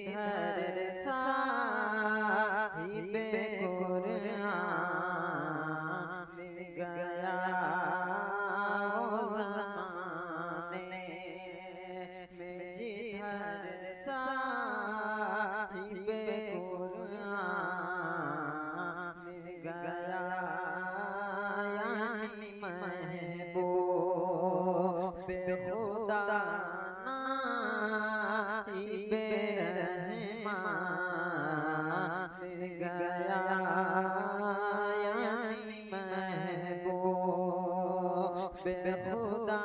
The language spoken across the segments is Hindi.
जिधर साहिबे कुरान मिल गया वो ज़माने में, जिधर साहिबे कुरान मिल गया यानी महबूब खुदा नाइबे रहमान मिल गया यानी महबूब खुदा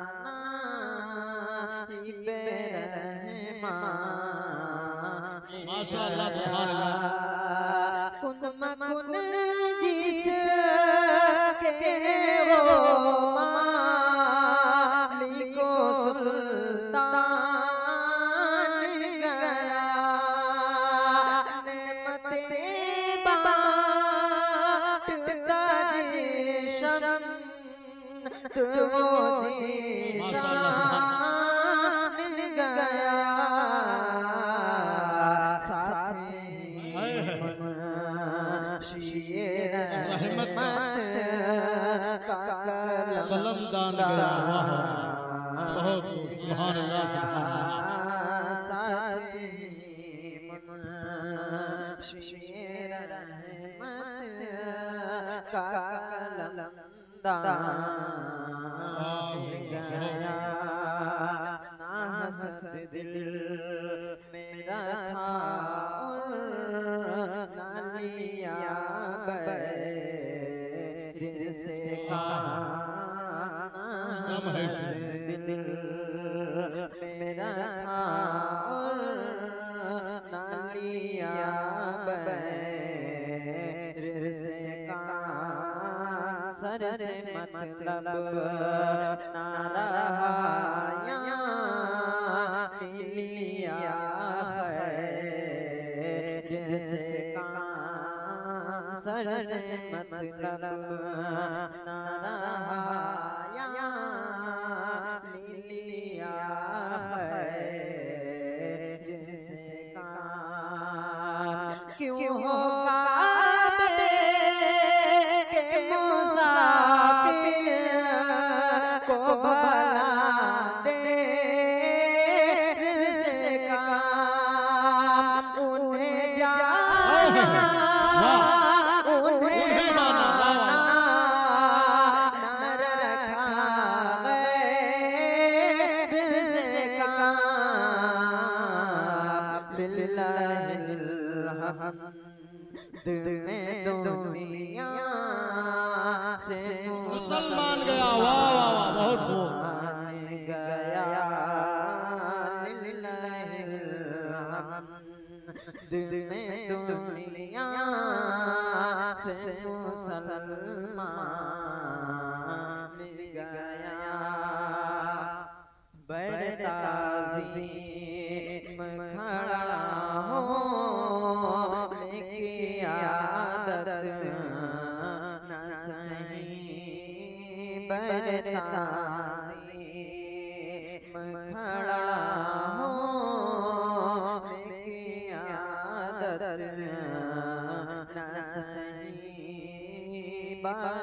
नाइबे रहमान मिल गया। कुन मकुन जिसके वो मालिको सुल्तान गया, नेमतें बांटता जिशन तो वो जीशान गया। साथी मुंशिए रहमत का कलम दान गया। बहुत सुभान अल्लाह। साथी मुंशिए रहमत का कलम दान गया। ना हसद दिल मेरा था और ना लिया बैर से कहा, ना हसद दिल मेरा था और ना लिया बैर से कहा, सर से मतलब ना रहा लिया खैर से काम, सर से मतलब ना रहा लिया खैर से काम। क्यों हो काबे के मुसाफिर को भला देर से काम, उन्हें जाना उन्हें माना न रखा गैर से काम। बिल्लाहिल हम्द में दुनिया से मुसलमान गया। वाह वाह वाह, बहुत खूब गया। लिल्लाहिल हम्द में दुनिया से मुसलमान मिल गया। बरताज़ीम खड़ा हो की आदत न सही, बरताज़ीम खड़ा हो की आदत न सही।